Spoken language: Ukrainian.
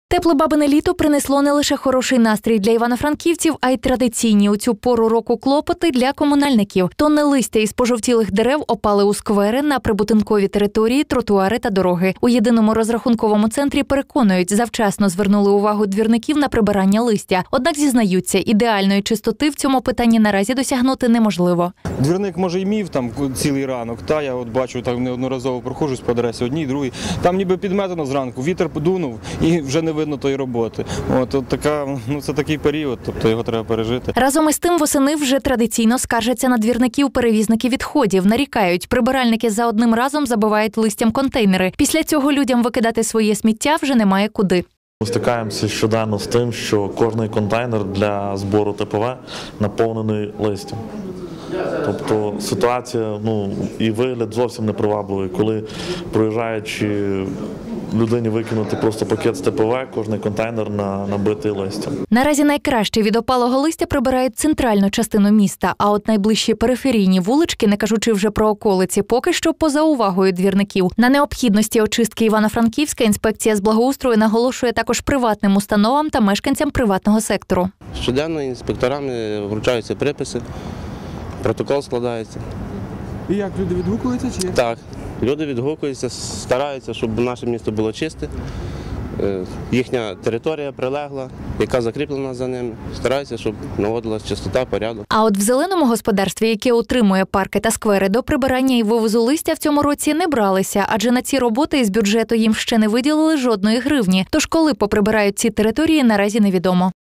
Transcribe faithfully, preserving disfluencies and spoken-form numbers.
Тепле бабине літо принесло не лише хороший настрій для івано-франківців, а й традиційні у цю пору року клопоти для комунальників. Тонни листя із пожовтілих дерев опали у сквери, на прибудинкові території, тротуари та дороги. У єдиному розрахунковому центрі переконують, завчасно звернули увагу двірників на прибирання листя. Однак зізнаються, ідеальної чистоти в цьому питанні наразі досягнути неможливо. Двірник, може, і мів там цілий ранок, та я от бачу, так неодноразово проходжусь по адресі одній, другій. Там ніби підметено зранку, вітер подунув і вже не видно тої роботи. От, от така, ну це такий період, тобто його треба пережити. Разом із тим восени вже традиційно скаржаться на двірників перевізники відходів. Нарікають, прибиральники за одним разом забивають листям контейнери. Після цього людям викидати своє сміття вже немає куди. Ми стикаємося щоденно з тим, що кожний контейнер для збору те пе ве наповнений листям. Тобто ситуація, ну, і вигляд зовсім непривабливий, коли проїжджаючи людині викинути просто пакет з те пе ве, кожний контейнер на, набитий листям. Наразі найкраще від опалого листя прибирають центральну частину міста, а от найближчі периферійні вулички, не кажучи вже про околиці, поки що поза увагою двірників. На необхідності очистки Івано-Франківська інспекція з благоустрою наголошує також приватним установам та мешканцям приватного сектору. Щоденно інспекторами вручаються приписи, протокол складається. І як, люди відгукуються чи як? Так, люди відгукуються, стараються, щоб наше місто було чисте. Їхня територія прилегла, яка закріплена за ними. Стараються, щоб наводилась чистота, порядок. А от в зеленому господарстві, яке утримує парки та сквери, до прибирання і вивозу листя в цьому році не бралися, адже на ці роботи із бюджету їм ще не виділили жодної гривні. Тож коли поприбирають ці території, наразі невідомо.